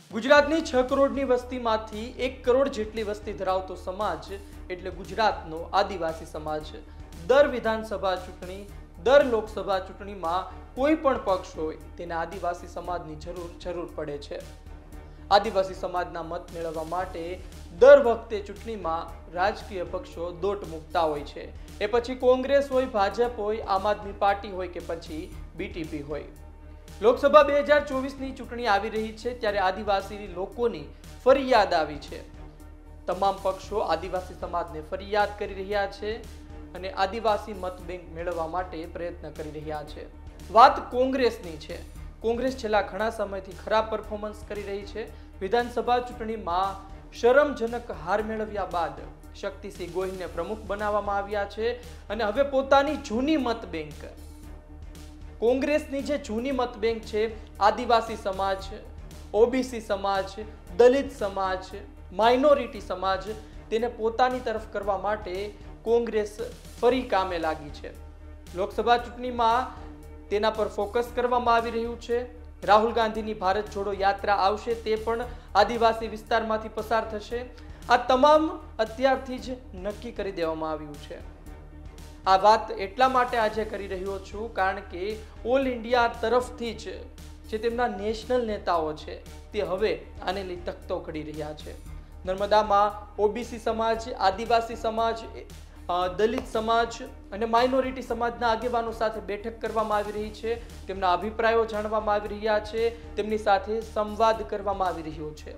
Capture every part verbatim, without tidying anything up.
ગુજરાતની છ કરોડની વસ્તીમાંથી એક કરોડ જેટલી વસ્તી ધરાવતો સમાજ એટલે ગુજરાતનો આદિવાસી સમાજ દર વિધાનસભા ચૂંટણી દર લોકસભા ચૂંટણીમાં કોઈ પણ પક્ષ હોય તેને આદિવાસી સમાજની જરૂર જરૂર પડે છે। આદિવાસી સમાજના મત મેળવવા માટે દર વખતે ચૂંટણીમાં રાજકીય પક્ષો દોટ મૂકતા હોય છે। એ પછી કોંગ્રેસ હોય, ભાજપ હોય, આમ આદમી પાર્ટી હોય કે પછી બીટીપી હોય। લોકસભા બે હજાર ચોવીસની ચૂંટણી આવી રહી છે ત્યારે આદિવાસી લોકોની ફરિયાદ આવી છે। તમામ પક્ષો આદિવાસી સમાજને ફરિયાદ કરી રહ્યા છે અને આદિવાસી મત બેંક મેળવવા માટે પ્રયત્ન કરી રહ્યા છે। વાત કોંગ્રેસની છે। કોંગ્રેસ છેલ્લા ઘણા સમયથી ખરાબ પરફોર્મન્સ કરી રહી છે। વિધાનસભા ચૂંટણીમાં શરમજનક હાર મેળવ્યા બાદ શક્તિસિંહ ગોહિલને પ્રમુખ બનાવવામાં આવ્યા છે અને હવે પોતાની જૂની મત બેંક કોંગ્રેસની જે જૂની મત બેંક છે આદિવાસી સમાજ, ઓબીસી સમાજ, દલિત સમાજ, માઇનોરિટી સમાજ તેને પોતાની તરફ કરવા માટે કોંગ્રેસ ફરી કામે લાગી છે। લોકસભા ચૂંટણીમાં તેના પર ફોકસ કરવામાં આવી રહ્યું છે। રાહુલ ગાંધીની ભારત જોડો યાત્રા આવશે તે પણ આદિવાસી વિસ્તારમાંથી પસાર થશે। આ તમામ અત્યારથી જ નક્કી કરી દેવામાં આવ્યું છે। આ વાત એટલા માટે આજે કરી રહ્યો છું કારણ કે ઓલ ઇન્ડિયા તરફથી જ જે તેમના નેશનલ નેતાઓ છે તે હવે આને લઈ તખતો ઘડી રહ્યા છે। નર્મદામાં ઓબીસી સમાજ, આદિવાસી સમાજ, દલિત સમાજ અને માઇનોરિટી સમાજના આગેવાનો સાથે બેઠક કરવામાં આવી રહી છે। તેમના અભિપ્રાયો જાણવામાં આવી રહ્યા છે, તેમની સાથે સંવાદ કરવામાં આવી રહ્યો છે।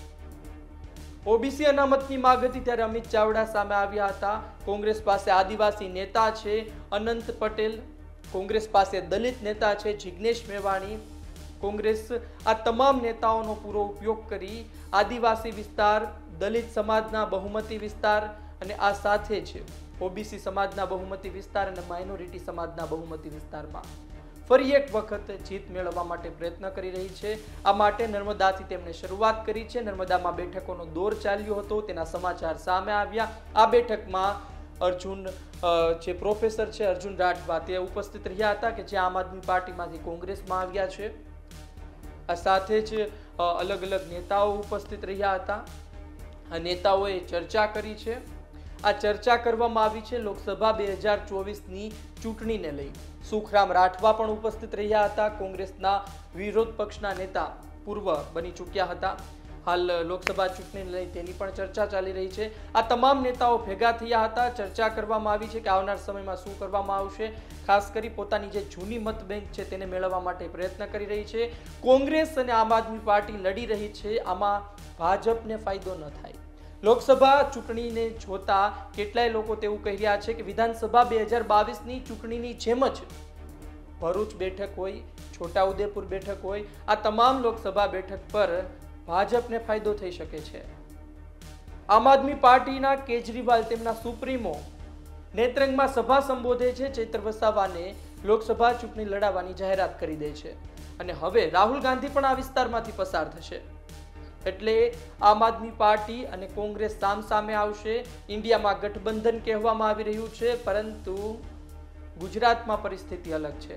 ઓબીસી અનામતની માંગ હતી ત્યારે અમિત ચાવડા સામે આવ્યા હતા। કોંગ્રેસ પાસે આદિવાસી નેતા છે અનંત પટેલ, કોંગ્રેસ પાસે દલિત નેતા છે જિગ્નેશ મેવાણી। કોંગ્રેસ આ તમામ નેતાઓનો પૂરો ઉપયોગ કરી આદિવાસી વિસ્તાર, દલિત સમાજના બહુમતી વિસ્તાર અને આ સાથે જ ઓબીસી સમાજના બહુમતી વિસ્તાર અને માઇનોરિટી સમાજના બહુમતી વિસ્તારમાં ફરી એક વખત જીત મેળવવા માટે પ્રયત્ન કરી રહી છે। આ માટે નર્મદાથી તેમણે શરૂઆત કરી છે। નર્મદામાં બેઠકોનો દોર ચાલ્યો હતો, તેના સમાચાર સામે આવ્યા। આ બેઠકમાં અર્જુન જે પ્રોફેસર છે અર્જુન રાઠવા તે ઉપસ્થિત રહ્યા હતા કે જે આમ આદમી પાર્ટીમાંથી કોંગ્રેસમાં આવ્યા છે। આ સાથે જ અલગ અલગ નેતાઓ ઉપસ્થિત રહ્યા હતા। આ નેતાઓએ ચર્ચા કરી છે। આ ચર્ચા કરવામાં આવી છે લોકસભા બે હજાર ચોવીસની ચૂંટણીને લઈ। સુખરામ રાઠવા પણ ઉપસ્થિત રહ્યા હતા, કોંગ્રેસના વિરોધ પક્ષના નેતા પૂર્વ બની ચૂક્યા હતા। હાલ લોકસભા ચૂંટણીને લઈ તેની પણ ચર્ચા ચાલી રહી છે। આ તમામ નેતાઓ ભેગા થયા હતા, ચર્ચા કરવામાં આવી છે કે આવનાર સમયમાં શું કરવામાં આવશે। ખાસ કરી પોતાની જે જૂની મત બેંક છે તેને મેળવવા માટે પ્રયત્ન કરી રહી છે। કોંગ્રેસ અને આમ આદમી પાર્ટી લડી રહી છે, આમાં ભાજપને ફાયદો ન થાય। લોકસભા ચૂંટણીને જોતા કેટલાય લોકો તેવું કહી રહ્યા છે કે વિધાનસભા બે હજાર બાવીસની ચૂંટણીની જેમ જ ભરૂચ બેઠક હોય, છોટાઉદેપુર બેઠક હોય, આ તમામ લોકસભા બેઠક પર ભાજપને ફાયદો થઈ શકે છે। આમ આદમી પાર્ટીના કેજરીવાલ તેમના સુપ્રીમો નેત્રંગમાં સભા સંબોધે છે, ચૈત્ર વસાવાને લોકસભા ચૂંટણી લડાવવાની જાહેરાત કરી દે છે અને હવે રાહુલ ગાંધી પણ આ વિસ્તારમાંથી પસાર થશે એટલે આમ આદમી પાર્ટી અને કોંગ્રેસ સામ સામે આવશે। ઇન્ડિયામાં ગઠબંધન કહેવામાં આવી રહ્યું છે પરંતુ ગુજરાતમાં પરિસ્થિતિ અલગ છે।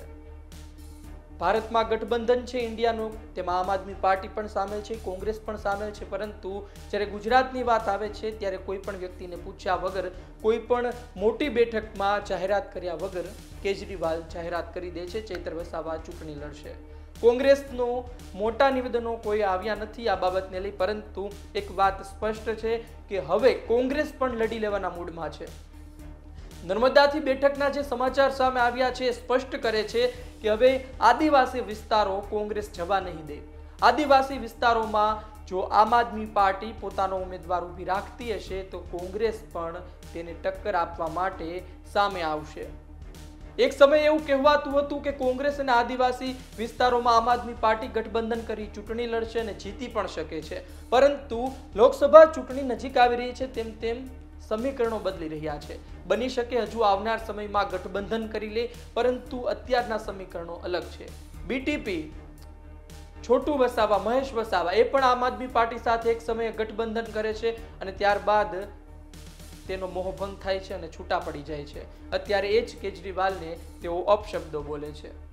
ભારતમાં ગઠબંધન છે ઇન્ડિયાનું, તેમાં આમ આદમી પાર્ટી પણ સામેલ છે, કોંગ્રેસ પણ સામેલ છે, પરંતુ જ્યારે ગુજરાતની વાત આવે છે ત્યારે કોઈ પણ વ્યક્તિને પૂછ્યા વગર, કોઈ પણ મોટી બેઠકમાં જાહેરાત કર્યા વગર કેજરીવાલ જાહેરાત કરી દે છે ચૈત્ર વસાવા ચૂંટણી લડશે। કોંગ્રેસનો મોટા નિવેદનો કોઈ આવ્યા નથી આ બાબતને લઈ, પરંતુ એક વાત સ્પષ્ટ છે કે હવે કોંગ્રેસ પણ લડી લેવાના મૂડમાં છે। નર્મદાથી બેઠકના જે સમાચાર સામે આવ્યા છે એ સ્પષ્ટ કરે છે કે હવે આદિવાસી વિસ્તારો કોંગ્રેસ જવા નહીં દે। આદિવાસી વિસ્તારોમાં જો આમ આદમી પાર્ટી પોતાનો ઉમેદવાર ઊભી રાખતી હશે તો કોંગ્રેસ પણ તેને ટક્કર આપવા માટે સામે આવશે। એક સમય એવું કહેવાતું હતું કે કોંગ્રેસ અને આદિવાસી વિસ્તારોમાં આમ આદમી પાર્ટી ગઠબંધન કરી ચૂંટણી લડશે અને જીતી પણ શકે છે, પરંતુ લોકસભા ચૂંટણી નજીક આવી રહી છે તેમ તેમ સમીકરણો બદલી રહ્યા છે। બની શકે હજુ આવનાર સમયમાં ગઠબંધન કરી લે, પરંતુ અત્યારના સમીકરણો અલગ છે। બીટીપી, છોટુ વસાવા, મહેશ વસાવા એ પણ આમ આદમી પાર્ટી સાથે એક સમયે ગઠબંધન કરે છે અને ત્યારબાદ તેનો મોહભંગ થાય છે અને છૂટા પડી જાય છે। અત્યારે એ જ કેજરીવાલને તેઓ અપશબ્દો બોલે છે।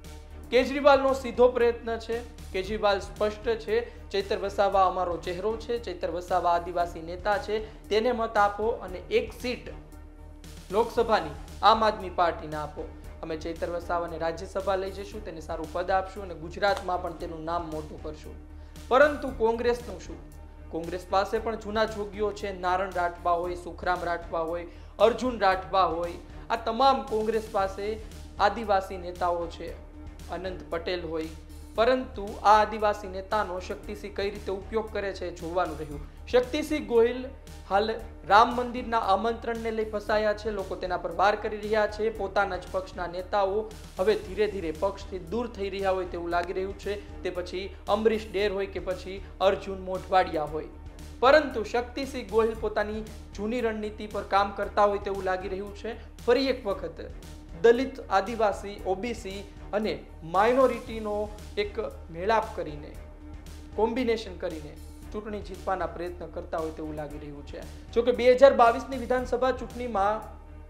કેજરીવાલનો સીધો પ્રયત્ન છે, કેજરીવાલ સ્પષ્ટ છે, ચૈતર વસાવા અમારો ચહેરો છે, ચૈતર વસાવા આદિવાસી નેતા છે, તેને મત આપો અને એક સીટ લોકસભાની આમ આદમી પાર્ટીને આપો. અમે ચૈતર વસાવાને રાજ્યસભા લઈ જઈશું, તેને સારું પદ આપશું અને ગુજરાતમાં પણ તેનું નામ મોટું કરશું. પરંતુ કોંગ્રેસનું શું? કોંગ્રેસ પાસે પણ જૂના જોગીઓ છે, નારણ રાઠવા હોય, સુખરામ રાઠવા હોય, અર્જુન રાઠવા હોય, આ તમામ કોંગ્રેસ પાસે આદિવાસી નેતાઓ છે, અનંત પટેલ હોય. પરંતુ આ આદિવાસી નેતાનો શક્તિસિંહ કઈ રીતે ઉપયોગ કરે છે જોવાનું રહ્યું. શક્તિસિંહ ગોહિલ હાલ રામ મંદિરના આમંત્રણને લઈ ફસાયા છે, લોકો તેના પર વાર કરી રહ્યા છે. પોતાના જ પક્ષના નેતાઓ હવે ધીરે ધીરે પક્ષથી દૂર થઈ રહ્યા હોય તેવું લાગી રહ્યું છે, તે પછી અમરીશ ડેર હોય કે પછી અર્જુન મોઢવાડિયા હોય. પરંતુ શક્તિસિંહ ગોહિલ પોતાની જૂની રણનીતિ પર કામ કરતા હોય તેવું લાગી રહ્યું છે. ફરી એક વખત દલિત, આદિવાસી, ઓબીસી અને માઇનોરિટીનો એક મેળાપ કરીને, કોમ્બિનેશન કરીને ચૂંટણી જીતવાના પ્રયત્ન કરતા હોય તેવું લાગી રહ્યું છે. જોકે બે હજાર બાવીસની વિધાનસભા ચૂંટણીમાં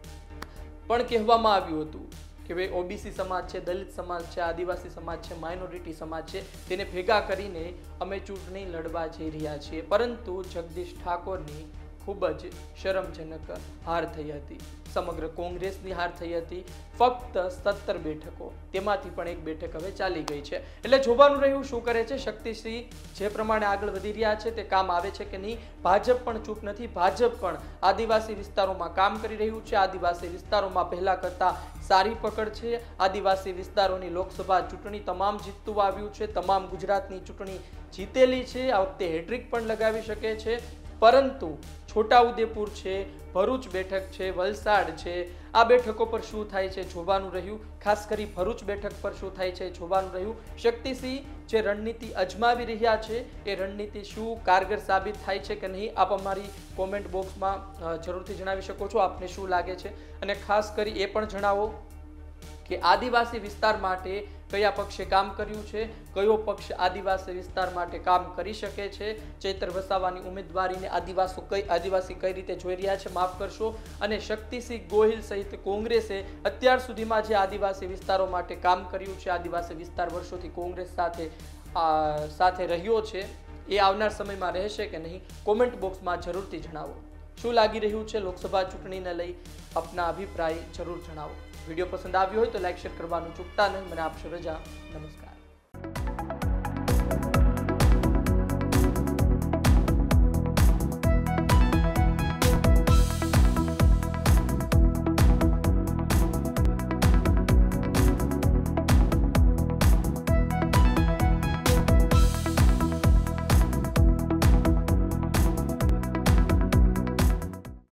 પણ કહેવામાં આવ્યું હતું કે ભાઈ ઓબીસી સમાજ છે, દલિત સમાજ છે, આદિવાસી સમાજ છે, માઇનોરિટી સમાજ છે, તેને ભેગા કરીને અમે ચૂંટણી લડવા જઈ રહ્યા છીએ. પરંતુ જગદીશ ઠાકોરની ખૂબ જ શરમજનક હાર થઈ હતી. સમગ્ર કોંગ્રેસની હાર થઈ હતી. ફક્ત સત્તર બેઠકો, તેમાંથી પણ એક બેઠક હવે ચાલી ગઈ છે. એટલે જોવાનું રહ્યું શું કરે છે શક્તિસિંહ. જે પ્રમાણે આગળ વધી રહ્યા છે તે કામ આવે છે કે નહીં. ભાજપ પણ ચૂપ નથી. ભાજપ પણ આદિવાસી વિસ્તારોમાં કામ કરી રહ્યું છે. આદિવાસી વિસ્તારોમાં પહેલા કરતા સારી પકડ છે. આદિવાસી વિસ્તારોની લોકસભા ચૂંટણી તમામ જીતતું આવ્યું છે. તમામ ગુજરાતની ચૂંટણી જીતેલી છે. આ વખતે હેટ્રિક પણ લગાવી શકે છે. પરંતુ છોટાઉદેપુર છે, ભરૂચ બેઠક છે, વલસાડ છે, આ બેઠકો પર શું થાય છે જોવાનું રહ્યું. ખાસ કરી ભરૂચ બેઠક પર શું થાય છે જોવાનું રહ્યું. શક્તિસિંહ જે રણનીતિ અજમાવી રહ્યા છે એ રણનીતિ શું કારગર સાબિત થાય છે કે નહીં, આપ અમારી કોમેન્ટ બોક્સમાં જરૂરથી જણાવી શકો છો. આપને શું લાગે છે? અને ખાસ કરી એ પણ જણાવો કે આદિવાસી વિસ્તાર માટે કયા પક્ષે કામ કર્યું છે, કયો પક્ષ આદિવાસી વિસ્તાર માટે કામ કરી શકે છે. ચૈતર વસાવાની ઉમેદવારીને આદિવાસી કઈ આદિવાસી કઈ રીતે જોઈ રહ્યા છે, માફ કરશો. અને શક્તિસિંહ ગોહિલ સહિત કોંગ્રેસે અત્યાર સુધીમાં જે આદિવાસી વિસ્તારો માટે કામ કર્યું છે, આદિવાસી વિસ્તાર વર્ષોથી કોંગ્રેસ સાથે સાથે રહ્યો છે, એ આવનાર સમયમાં રહેશે કે નહીં, કોમેન્ટ બોક્સમાં જરૂરથી જણાવો. શું લાગી રહ્યું છે લોકસભા ચૂંટણીને લઈ, આપના અભિપ્રાય જરૂર જણાવો. વિડીયો પસંદ આવ્યો હોય તો લાઈક શેર કરવાનું ચૂકતા નહીં. મને આપશો રજા. નમસ્કાર.